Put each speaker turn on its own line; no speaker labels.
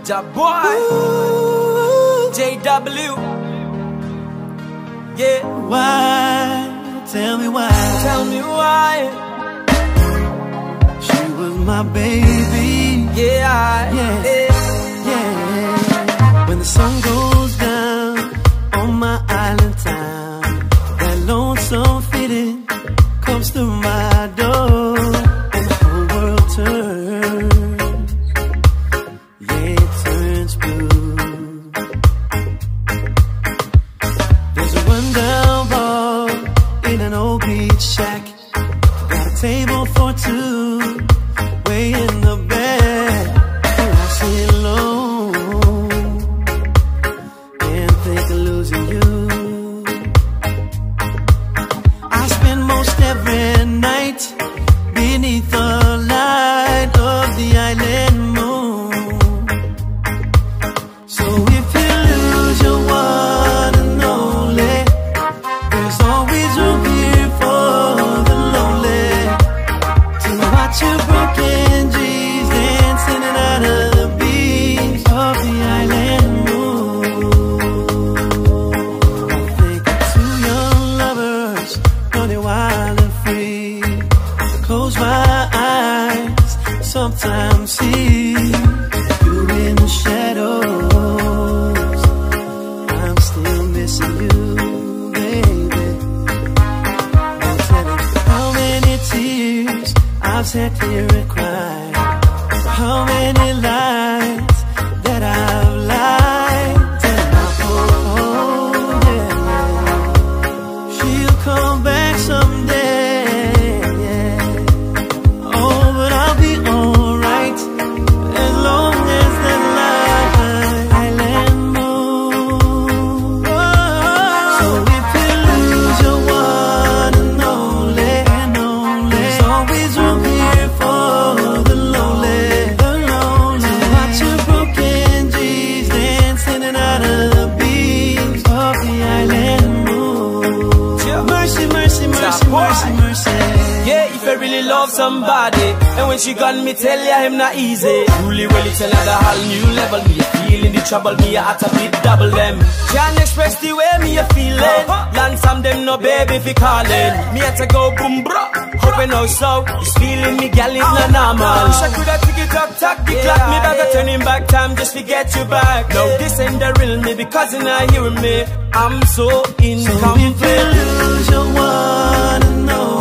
Ja boy, JW. Yeah.
Why? Tell me why.
Tell me why.
She was my baby.
Yeah,
yeah, yeah. When the sun goes down on my island town, that lonesome feeling comes through my door, and the whole world turns. Yeah, it turns blue. There's a rundown bar in an old beach shack. Got a table for two, way in the back. And I sit alone and think of losing you. I spend most every night beneath the light of the island moon. So if you lose your one and only, there's always room here for the lonely to watch your broken G's dancing out of the beams of the island moon. I think of two young lovers running wild and free. Close my eyes, sometimes see you in the shadows. I'm still missing you, baby. I'm telling how many tears I've sat here and cried, how many lies that I've lied. And I hope, yeah, she'll come back someday, yeah. Oh, but I'll be alright as long as that island moon. So if you lose your one and only, there's always room here for the lonely, to watch your broken G's dancing out of the beams of the island moon. Mercy, mercy, mercy, mercy, mercy.
Yeah, if I really love somebody, and when she gone, me tell ya him not easy. Truly, really tell her the whole new level. Me a feeling the trouble, me a at a bit double them. Can't express the way me a feeling. Land some them no baby fi calling. Me had to go boom bro, hoping no so. This feeling me gal is not normal. Wish I coulda tick it up, tack the clock. Me back a turning back time just to get you back. No, this ain't the real me because you're not hearing me. I'm so incomplete.
So if you lose your one and only,